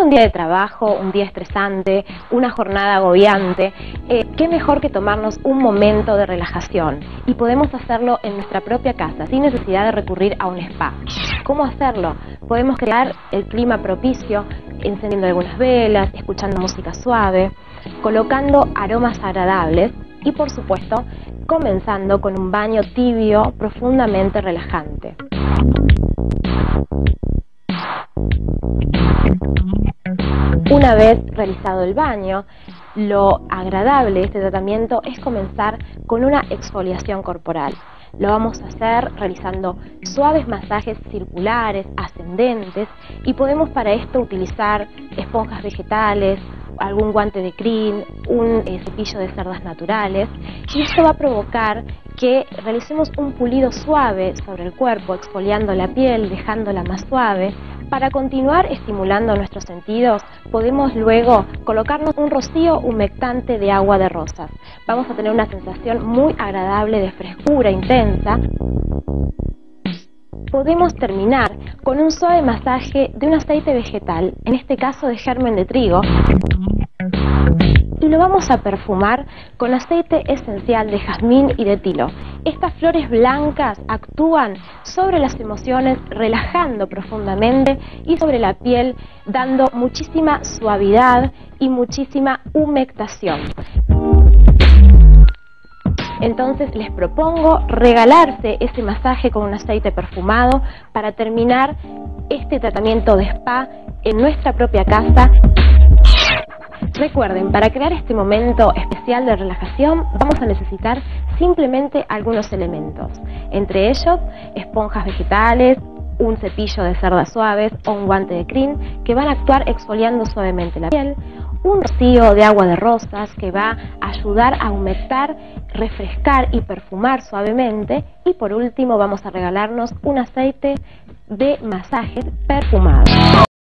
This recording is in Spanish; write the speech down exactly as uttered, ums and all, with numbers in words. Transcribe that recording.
un día de trabajo, un día estresante, una jornada agobiante, eh, qué mejor que tomarnos un momento de relajación. Y podemos hacerlo en nuestra propia casa, sin necesidad de recurrir a un spa. ¿Cómo hacerlo? Podemos crear el clima propicio, encendiendo algunas velas, escuchando música suave, colocando aromas agradables y, por supuesto, comenzando con un baño tibio profundamente relajante. Una vez realizado el baño, lo agradable de este tratamiento es comenzar con una exfoliación corporal. Lo vamos a hacer realizando suaves masajes circulares, ascendentes, y podemos para esto utilizar esponjas vegetales, algún guante de crin, un eh, cepillo de cerdas naturales, y esto va a provocar que realicemos un pulido suave sobre el cuerpo, exfoliando la piel, dejándola más suave. Para continuar estimulando nuestros sentidos, podemos luego colocarnos un rocío humectante de agua de rosas. Vamos a tener una sensación muy agradable de frescura intensa. Podemos terminar con un suave masaje de un aceite vegetal, en este caso de germen de trigo, y lo vamos a perfumar con aceite esencial de jazmín y de tilo. Estas flores blancas actúan sobre las emociones, relajando profundamente, y sobre la piel, dando muchísima suavidad y muchísima humectación. Entonces les propongo regalarse ese masaje con un aceite perfumado para terminar este tratamiento de spa en nuestra propia casa. Recuerden, para crear este momento especial de relajación vamos a necesitar simplemente algunos elementos, entre ellos esponjas vegetales, un cepillo de cerdas suaves o un guante de crin que van a actuar exfoliando suavemente la piel, un rocío de agua de rosas que va a ayudar a humectar, refrescar y perfumar suavemente, y por último vamos a regalarnos un aceite de masaje perfumado.